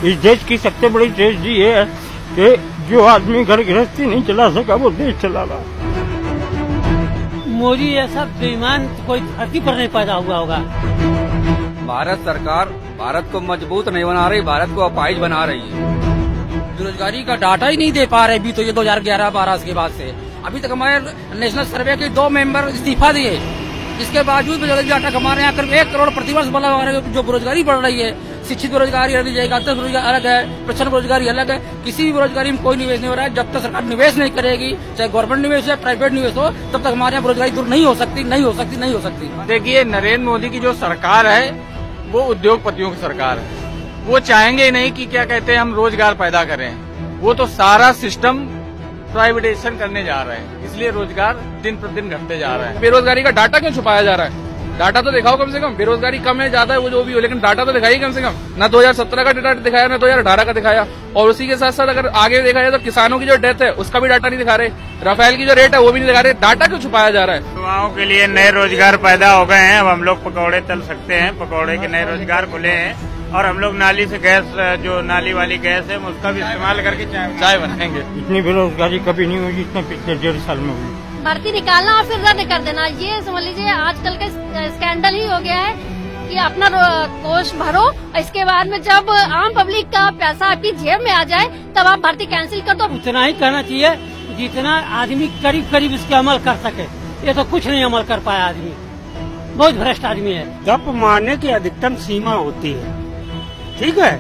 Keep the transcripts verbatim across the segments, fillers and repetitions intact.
इस देश की सबसे बड़ी ट्रेजेडी ये है कि जो आदमी घर गृहस्थी नहीं चला सका वो देश चला रहा। मोदी ऐसा बेईमान कोई धरती पर नहीं पैदा हुआ होगा। भारत सरकार भारत को मजबूत नहीं बना रही, भारत को अपाहिज बना रही है। बेरोजगारी का डाटा ही नहीं दे पा रहे अभी तो ये दो हजार ग्यारह बारह के बाद से अभी तक हमारे नेशनल सर्वे के दो मेंबर इस्तीफा दिए, इसके बावजूद बेरोजगारी डाटा कमा रहे हैं। आकर एक करोड़ प्रतिवर्ष बोला जो बेरोजगारी बढ़ रही है। शिक्षित बेरोजगारी अलग जाएगा, दस बेरोजगारी अलग है, प्रचंड बेरोजगारी अलग है। किसी भी बेरोजगारी में कोई निवेश नहीं हो रहा है। जब तक सरकार निवेश नहीं करेगी, चाहे गवर्नमेंट निवेश हो प्राइवेट निवेश हो, तब तक हमारे यहाँ बेरोजगारी दूर नहीं हो सकती, नहीं हो सकती, नहीं हो सकती। देखिए, नरेंद्र मोदी की जो सरकार है वो उद्योगपतियों की सरकार है। वो चाहेंगे ही नहीं कि क्या कहते हैं हम रोजगार पैदा करें। वो तो सारा सिस्टम प्राइवेटाइजेशन करने जा रहे हैं, इसलिए रोजगार दिन प्रतिदिन घटते जा रहे हैं। बेरोजगारी का डाटा क्यों छुपाया जा रहा है? डाटा तो दिखाओ कम से कम। बेरोजगारी कम है ज्यादा है वो जो भी हो, लेकिन डाटा तो दिखाइए कम से कम। ना दो हजार सत्रह का डाटा दिखाया, ना दो हजार अठारह का दिखाया। और उसी के साथ साथ अगर आगे देखा जाए तो किसानों की जो डेथ है उसका भी डाटा नहीं दिखा रहे, राफेल की जो रेट है वो भी नहीं दिखा रहे। डाटा क्यों छुपाया जा रहा है? युवाओं के लिए नए रोजगार पैदा हो गए हैं। अब हम लोग पकौड़े तल सकते हैं, पकौड़े के नए रोजगार खुले हैं। और हम लोग नाली से गैस, जो नाली वाली गैस है उसका भी इस्तेमाल करके चाय बनाएंगे। इतनी बेरोजगारी कभी नहीं हुई जितने पिछले डेढ़ साल में हुई। भर्ती निकालना और फिर रद्द कर देना, ये समझ लीजिए आजकल का स्कैंडल ही हो गया है कि अपना कोष भरो, इसके बाद में जब आम पब्लिक का पैसा आपकी जेब में आ जाए तब आप भर्ती कैंसिल कर दो। उतना ही करना चाहिए जितना आदमी करीब करीब इसके अमल कर सके। ये तो कुछ नहीं अमल कर पाया आदमी, बहुत भ्रष्ट आदमी है। गप मारने की अधिकतम सीमा होती है, ठीक है।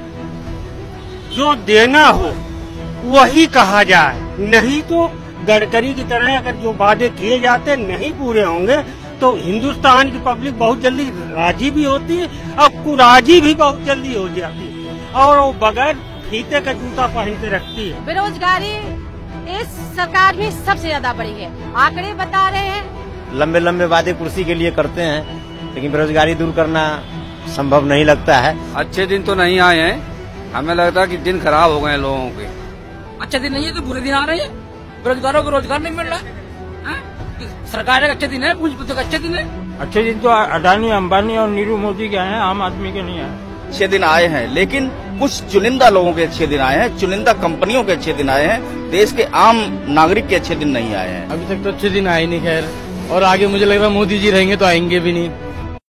जो देना हो वही कहा जाए, नहीं तो गडकरी की तरह अगर जो वादे किए जाते नहीं पूरे होंगे तो हिंदुस्तान की पब्लिक बहुत जल्दी राजी भी होती है और कुराजी भी बहुत जल्दी हो जाती है और वो बगैर फीते का जूता पहन के रखती है। बेरोजगारी इस सरकार में सबसे ज्यादा बढ़ी है, आंकड़े बता रहे हैं। लंबे लंबे वादे कुर्सी के लिए करते हैं, लेकिन बेरोजगारी दूर करना संभव नहीं लगता है। अच्छे दिन तो नहीं आए हैं, हमें लगता है कि दिन खराब हो गए हैं लोगों के। अच्छे दिन नहीं है तो बुरे दिन आ रहे हैं। बेरोजगारों को रोजगार नहीं मिल रहा है। सरकार के अच्छे दिन है, पूंजीपतियों के अच्छे दिन है। अच्छे दिन तो अडानी, अंबानी और नीरू मोदी के हैं, आम आदमी के नहीं आए। अच्छे दिन आए हैं, लेकिन कुछ चुनिंदा लोगों के अच्छे दिन आए हैं, चुनिंदा कंपनियों के अच्छे दिन आए हैं। देश के आम नागरिक के अच्छे दिन नहीं आए हैं। अभी तक तो अच्छे दिन आए नहीं खैर, और आगे मुझे लग रहा है मोदी जी रहेंगे तो आएंगे भी नहीं।